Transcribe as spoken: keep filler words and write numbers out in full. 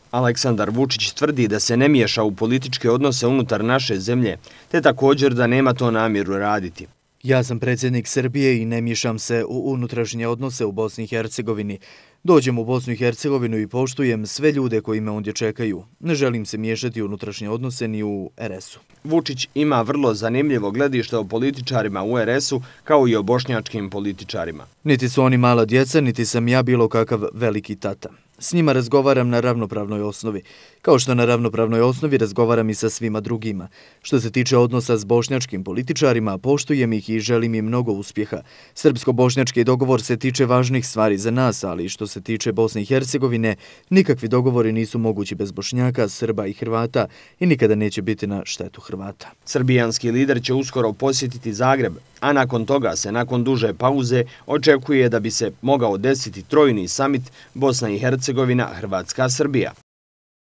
Aleksandar Vučić tvrdi da se ne miješa u političke odnose unutar naše zemlje, te također da nema to namjeru raditi. Ja sam predsjednik Srbije i ne miješam se u unutrašnje odnose u Bosni i Hercegovini. Dođem u Bosnu i Hercegovinu i poštujem sve ljude koji me ondje čekaju. Ne želim se miješati u unutrašnje odnose ni u er es u. Vučić ima vrlo zanimljivo gledište o političarima u er es u kao i o bošnjačkim političarima. Niti su oni mala djeca, niti sam ja bilo kakav veliki tata. S njima razgovaram na ravnopravnoj osnovi, kao što na ravnopravnoj osnovi razgovaram i sa svima drugima. Što se tiče odnosa s bošnjačkim političarima, poštujem ih i želim im mnogo uspjeha. Srpsko-bošnjački dogovor se tiče važnih stvari za nas, ali što se tiče Bosne i Hercegovine, nikakvi dogovori nisu mogući bez Bošnjaka, Srba i Hrvata i nikada neće biti na štetu Hrvata. Srbijanski lider će uskoro posjetiti Zagreb, a nakon toga se, nakon duže pauze, očekuje da bi se mogao desiti trojni samit Bosna i Hercegovina, Hrvatska, Srbija.